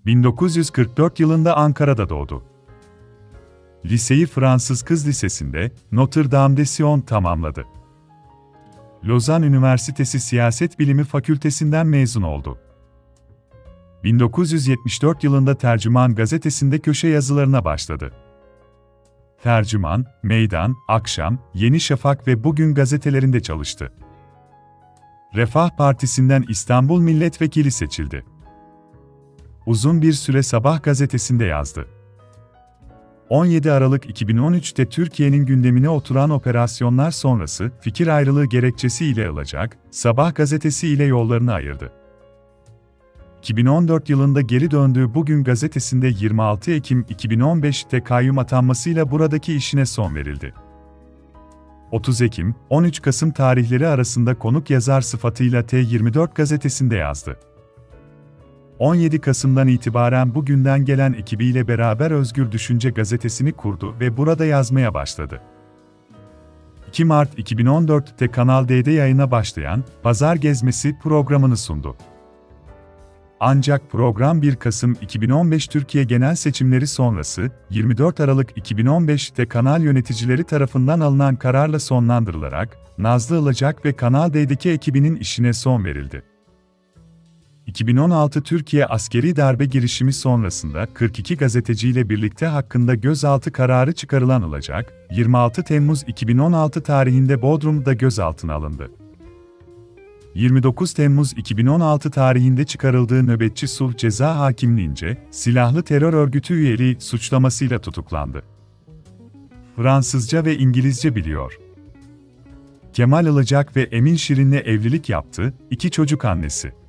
1944 yılında Ankara'da doğdu. Liseyi Fransız Kız Lisesi'nde Notre Dame de Sion tamamladı. Lozan Üniversitesi Siyaset Bilimi Fakültesinden mezun oldu. 1974 yılında Tercüman gazetesinde köşe yazılarına başladı. Tercüman, Meydan, Akşam, Yeni Şafak ve Bugün gazetelerinde çalıştı. Refah Partisi'nden İstanbul Milletvekili seçildi. Uzun bir süre Sabah gazetesinde yazdı. 17 Aralık 2013'te Türkiye'nin gündemine oturan operasyonlar sonrası fikir ayrılığı gerekçesiyle Ilıcak, Sabah gazetesi ile yollarını ayırdı. 2014 yılında geri döndüğü Bugün gazetesinde 26 Ekim 2015'te kayyum atanmasıyla buradaki işine son verildi. 30 Ekim, 13 Kasım tarihleri arasında konuk yazar sıfatıyla T24 gazetesinde yazdı. 17 Kasım'dan itibaren Bugün'den gelen ekibiyle beraber Özgür Düşünce gazetesini kurdu ve burada yazmaya başladı. 2 Mart 2014'te Kanal D'de yayına başlayan Pazar Gezmesi programını sundu. Ancak program 1 Kasım 2015 Türkiye genel seçimleri sonrası, 24 Aralık 2015'te kanal yöneticileri tarafından alınan kararla sonlandırılarak, Nazlı Ilıcak ve Kanal D'deki ekibinin işine son verildi. 2016 Türkiye askeri darbe girişimi sonrasında 42 gazeteciyle birlikte hakkında gözaltı kararı çıkarılan Ilıcak, 26 Temmuz 2016 tarihinde Bodrum'da gözaltına alındı. 29 Temmuz 2016 tarihinde çıkarıldığı nöbetçi sulh ceza hakimliğince, silahlı terör örgütü üyeliği suçlamasıyla tutuklandı. Fransızca ve İngilizce biliyor. Kemal Ilıcak ve Emin Şirin'le evlilik yaptı, 2 çocuk annesi.